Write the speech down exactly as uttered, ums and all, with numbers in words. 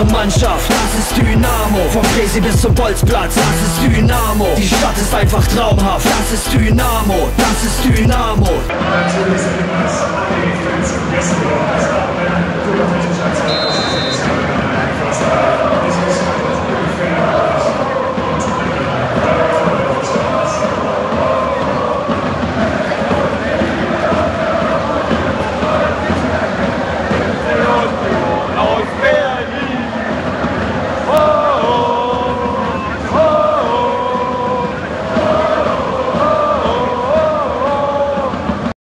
unsere Mannschaft, das ist Dynamo. Vom Presi bis zum Bolzplatz, das ist Dynamo. Die Stadt ist einfach traumhaft, das ist Dynamo, das ist Dynamo. Natürlich sind wir das, die Fans,